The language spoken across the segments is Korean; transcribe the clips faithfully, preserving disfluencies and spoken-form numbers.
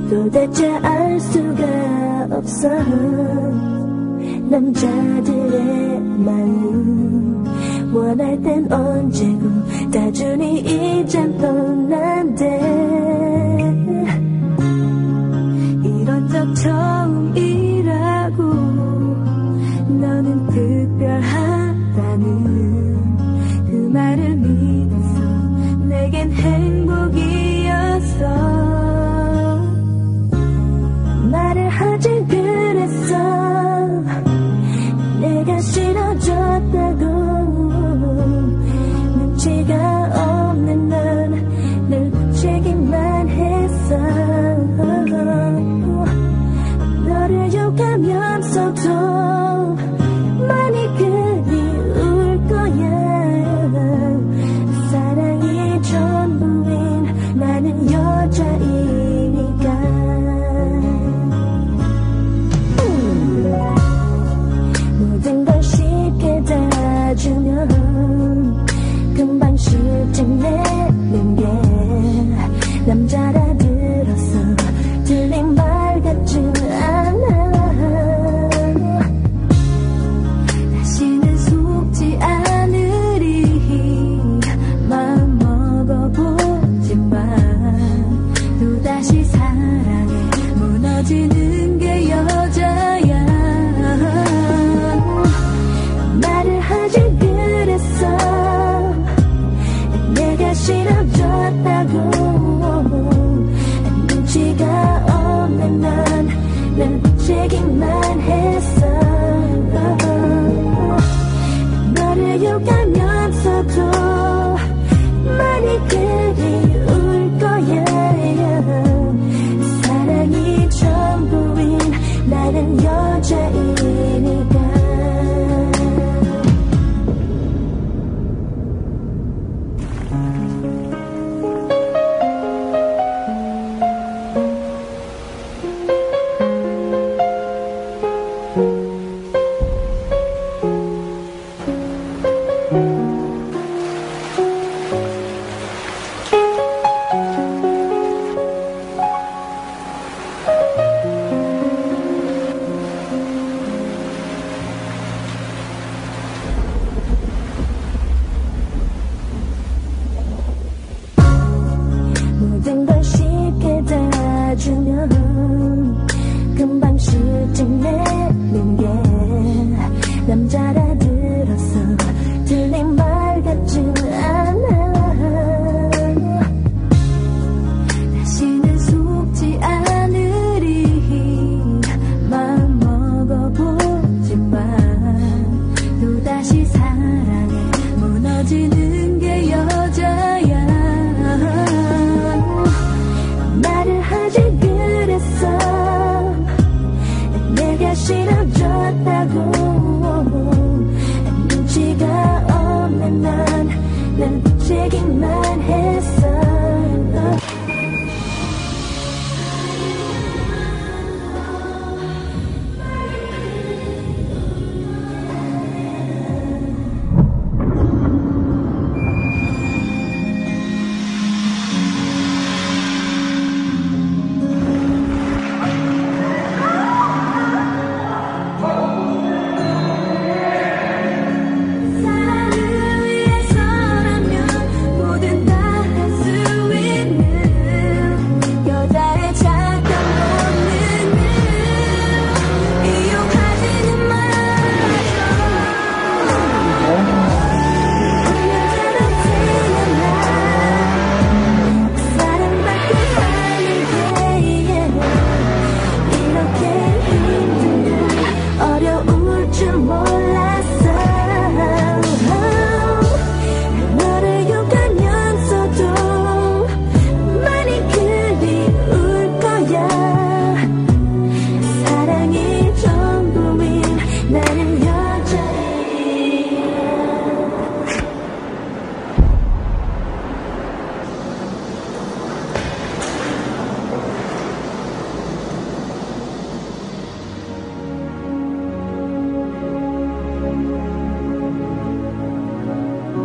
도대체 알 수가 없어 남자들의 마음 원할 땐 언제고 다 주니 이젠 뻔한데 이런 적 처음이라고 너는 특별하다는 그 말을 믿었어 내겐 행복이었어 말을 하지 그랬어 내가 싫어졌다고 눈치가 없는 넌 늘 부채기만 했어 너를 욕하면서도 많이 그리울 거야 사랑이 전부인 나는 여자이니까 모든 걸 쉽게 다 주면 금방 실증내는 게 남자라 들었어 들린 말 같지 않아 다시는 속지 않으리 마음 먹어보지만 또다시 사랑에 무너지는 게 여자야 말을 하지 그랬어 내가 싫어졌다고 눈치가 없는 넌 늘 부채기만 했어 너를 욕하면서도 많이 그리울 거야 사랑이 전부인 나는 여자이니까 모든 걸 쉽게 다 주면 금방 실증내는 게 남자라 들었어 들린 말 같지 않아 다시는 속지 않으리 마음 먹어보지만 또다시 사랑에 무너지는 게 여자야 말을 하지 그랬어 내가 싫어졌다고 눈치가 없는 넌 늘 부채기만 했어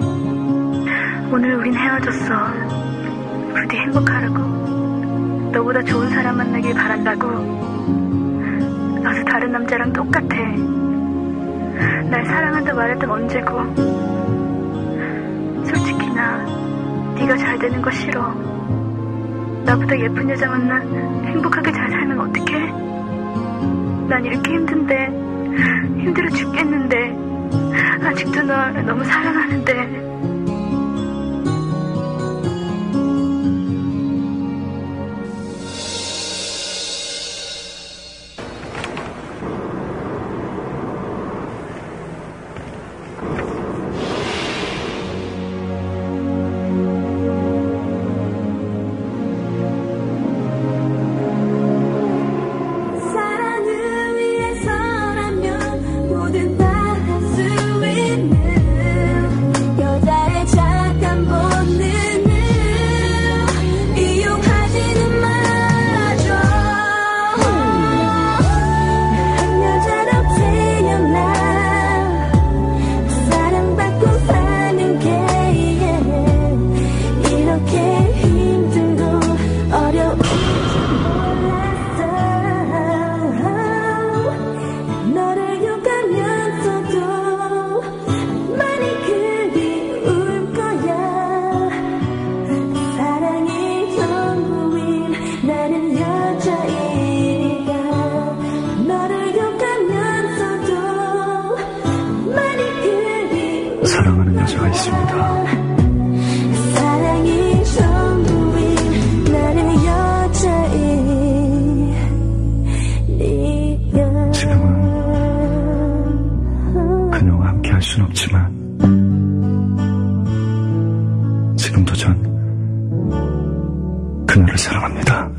오늘 우린 헤어졌어. 부디 행복하라고. 너보다 너보다 좋은 사람 만나길 바란다고. 너도 다른 남자랑 똑같아. 날 사랑한다 말했던 언제고. 솔직히 나 네가 잘 되는 거 싫어. 나보다 예쁜 여자 만나 행복하게 잘 살면 어떡해? 난 이렇게 힘든데, 힘들어 죽겠는데, 아직도 널 너무 사랑하는데. 사랑하는 여자가 있습니다. 사랑이 전부인 나는 여자인 네가. 지금은 그녀와 함께 할 순 없지만 지금도 전 그녀를 사랑합니다.